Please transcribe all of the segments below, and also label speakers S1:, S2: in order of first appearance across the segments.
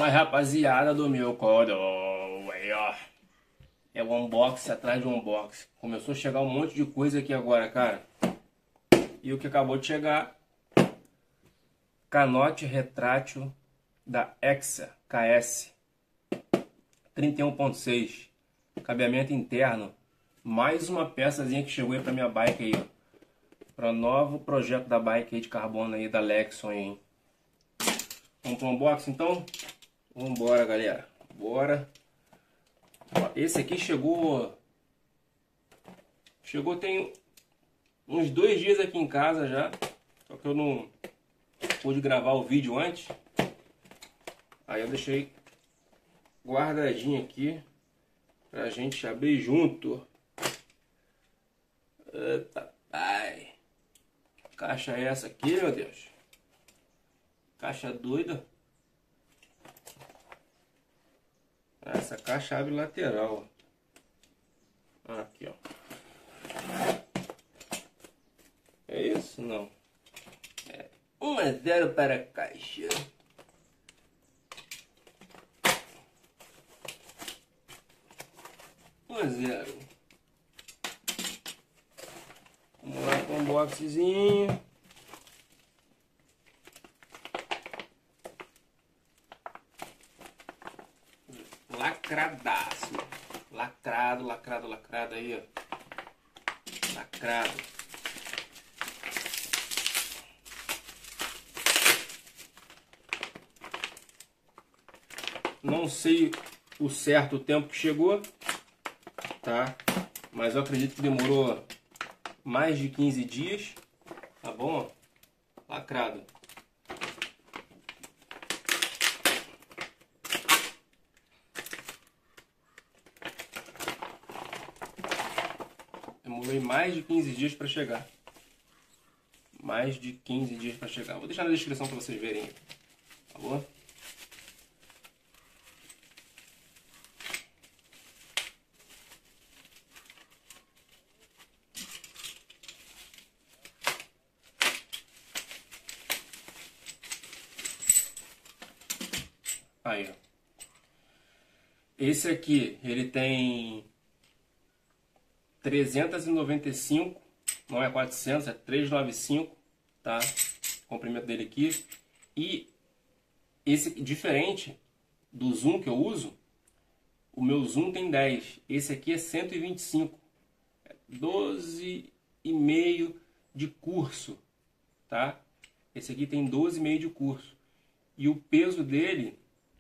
S1: Fala, rapaziada do meu canal. Aí, ó. É o unboxing atrás do unboxing. Começou a chegar um monte de coisa aqui agora, cara. E o que acabou de chegar: canote retrátil da Exa KS 31.6. Cabeamento interno. Mais uma peçazinha que chegou aí pra minha bike aí, ó. Para novo projeto da bike aí de carbono aí da Lexon aí, hein? Vamos pro unboxing então? Vambora, galera. Bora. Ó, esse aqui chegou tem uns 2 dias aqui em casa já. Só que eu não pude gravar o vídeo antes. Aí eu deixei guardadinho aqui pra gente abrir junto. Eita, pai. Que caixa é essa aqui, meu Deus? Caixa doida. Essa caixa abre lateral. Aqui, ó. É isso? Não. É 1-0 para a caixa. Um a 0. Vamos lá com um boxezinho. Lacradaço. Lacrado, lacrado, lacrado aí, ó. Lacrado. Não sei o certo o tempo que chegou, tá? Mas eu acredito que demorou mais de 15 dias, tá bom? Lacrado. Demorei mais de 15 dias para chegar. Mais de 15 dias para chegar. Vou deixar na descrição para vocês verem, tá bom? Aí, ó. Esse aqui, ele tem 395, não é 400, é 395, tá? O comprimento dele aqui. E esse, diferente do zoom que eu uso, o meu zoom tem 10. Esse aqui é 125. 12,5 de curso, tá? Esse aqui tem 12,5 de curso. E o peso dele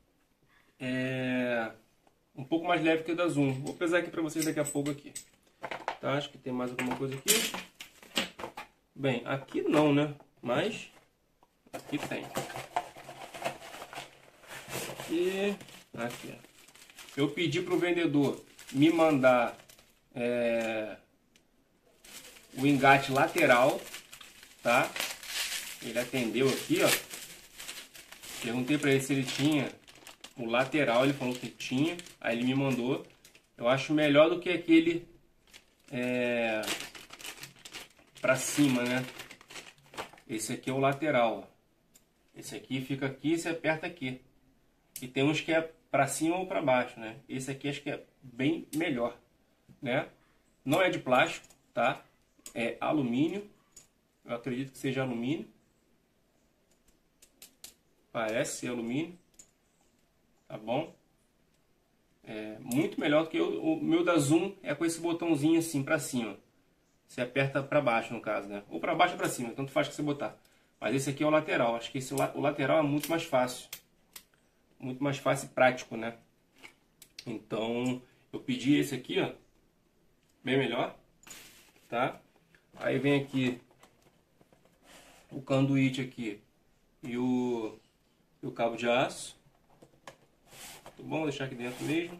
S1: é um pouco mais leve que o da Zoom. Vou pesar aqui para vocês daqui a pouco aqui. Tá, acho que tem mais alguma coisa aqui. Bem, aqui não, né? Mas aqui tem. Aqui. Eu pedi para o vendedor me mandar o engate lateral, tá? Ele atendeu aqui, ó. Perguntei para ele se ele tinha o lateral, ele falou que tinha. Aí ele me mandou. Eu acho melhor do que aquele para cima, né? Esse aqui é o lateral, ó. Esse aqui fica aqui e você aperta aqui. E tem uns que é para cima ou para baixo, né? Esse aqui acho que é bem melhor, né? Não é de plástico, tá? É alumínio. Eu acredito que seja alumínio. Parece ser alumínio. Tá bom? É muito melhor do que o meu da Zoom, é com esse botãozinho assim para cima. Você aperta para baixo, no caso, né? Ou para baixo ou para cima, tanto faz que você botar. Mas esse aqui é o lateral. Acho que o lateral é muito mais fácil. Muito mais fácil e prático, né? Então, eu pedi esse aqui, ó. Bem melhor, tá? Aí vem aqui o canduíte aqui e o cabo de aço. Tá bom? Vou deixar aqui dentro mesmo.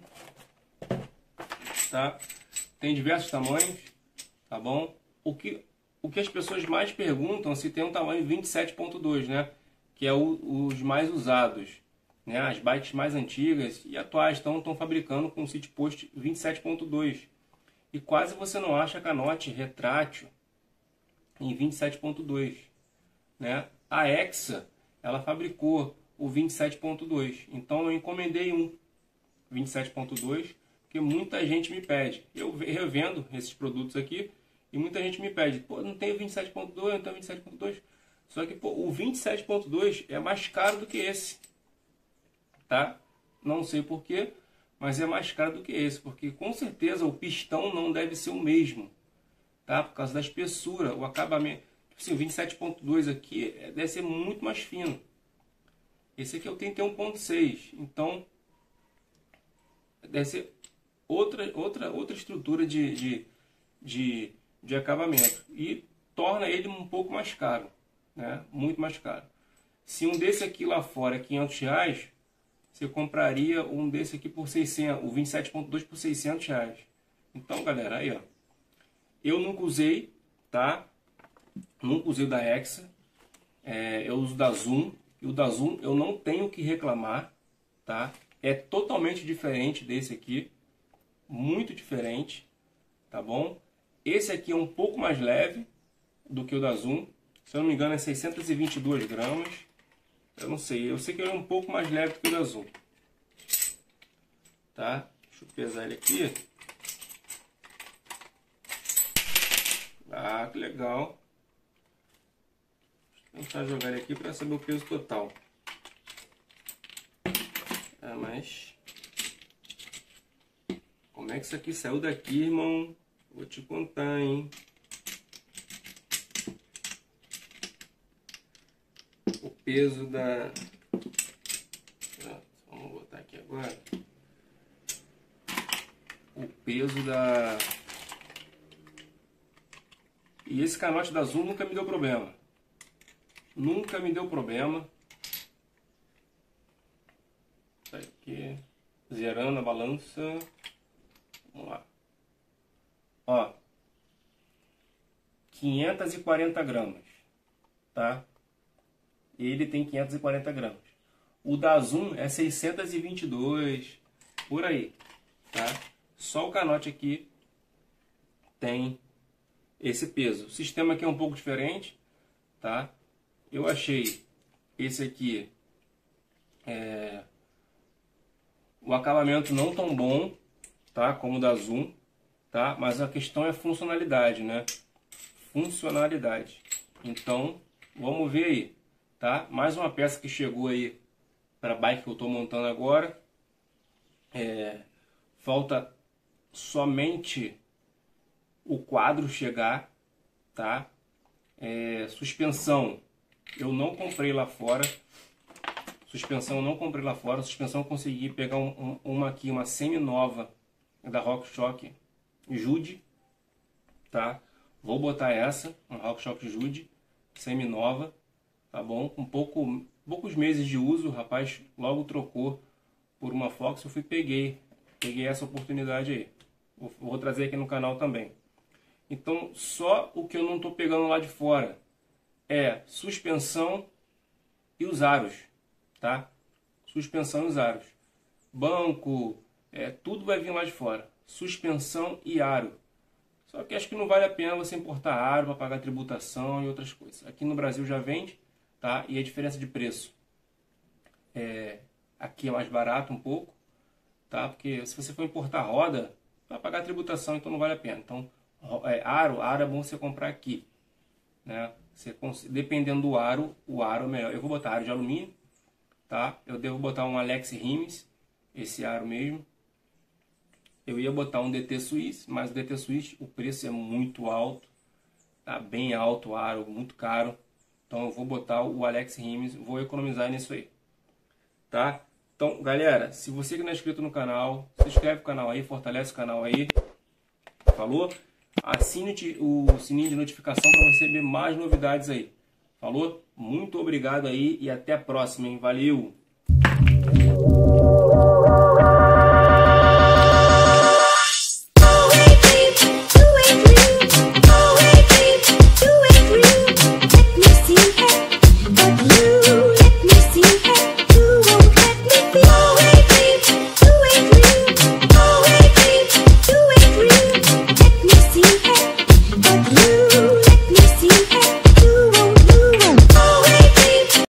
S1: Tá? Tem diversos tamanhos, tá bom? O que as pessoas mais perguntam se tem um tamanho 27.2, né? Que é os mais usados, né? As bikes mais antigas e atuais estão fabricando com seat post 27.2. E quase você não acha canote retrátil em 27.2, né? A Exa, ela fabricou o 27.2. Então eu encomendei um 27.2, porque muita gente me pede. Eu revendo esses produtos aqui e muita gente me pede, pô, não tem o 27.2, não tem o 27.2. Só que, pô, o 27.2 é mais caro do que esse, tá? Não sei porquê, mas é mais caro do que esse, porque com certeza o pistão não deve ser o mesmo, tá? Por causa da espessura, o acabamento. Tipo assim, o 27.2 aqui deve ser muito mais fino. Esse aqui é o 31.6, então deve ser outra estrutura de acabamento e torna ele um pouco mais caro, né? Muito mais caro. Se um desse aqui lá fora é R$500, você compraria um desse aqui por 600, o 27.2 por R$600. Então, galera, aí ó, eu nunca usei, tá? Nunca usei o da Hexa, eu uso da Zoom, e o da Zoom eu não tenho que reclamar, tá? É totalmente diferente desse aqui, muito diferente, tá bom? Esse aqui é um pouco mais leve do que o da Zoom, se eu não me engano é 622 gramas, eu não sei, eu sei que ele é um pouco mais leve do que o da Zoom, tá? Deixa eu pesar ele aqui. Ah, que legal. Vou tentar jogar ele aqui para saber o peso total. Ah, mas como é que isso aqui saiu daqui, irmão? Vou te contar, hein? O peso da... Vamos botar aqui agora. O peso da... E esse canote da Zoom nunca me deu problema. Nunca me deu problema. Tá aqui. Zerando a balança. Vamos lá. Ó. 540 gramas. Tá? Ele tem 540 gramas. O da Zoom é 622. Por aí. Tá? Só o canote aqui tem esse peso. O sistema aqui é um pouco diferente. Tá? Eu achei esse aqui o acabamento não tão bom, tá, como o da Zoom, tá? Mas a questão é funcionalidade, né? Funcionalidade. Então, vamos ver aí, tá? Mais uma peça que chegou aí para a bike que eu estou montando agora. Falta somente o quadro chegar, tá? Suspensão eu não comprei lá fora. Suspensão eu não comprei lá fora. Suspensão eu consegui pegar uma aqui, uma semi-nova da RockShox Jude, tá? Vou botar essa, uma RockShox Jude, semi-nova, tá bom? Com poucos meses de uso, o rapaz logo trocou por uma Fox. Eu fui peguei essa oportunidade aí. Vou trazer aqui no canal também. Então, só o que eu não estou pegando lá de fora é suspensão e os aros, tá? Suspensão e os aros. Banco, tudo vai vir lá de fora. Suspensão e aro. Só que acho que não vale a pena você importar aro para pagar tributação e outras coisas. Aqui no Brasil já vende, tá? E a diferença de preço aqui é mais barato um pouco, tá? Porque se você for importar roda, vai pagar tributação, então não vale a pena. Então, aro é bom você comprar aqui, né? Dependendo do aro, o aro é melhor. Eu vou botar aro de alumínio, tá? Eu devo botar um Alex Rimes, esse aro mesmo. Eu ia botar um DT Swiss, mas o DT Swiss, o preço é muito alto, tá? Bem alto o aro, muito caro. Então eu vou botar o Alex Rimes, vou economizar nisso aí, tá? Então, galera, se você que não é inscrito no canal, se inscreve no canal aí, fortalece o canal aí. Falou? Assine o sininho de notificação para receber mais novidades aí. Falou? Muito obrigado aí e até a próxima, hein? Valeu!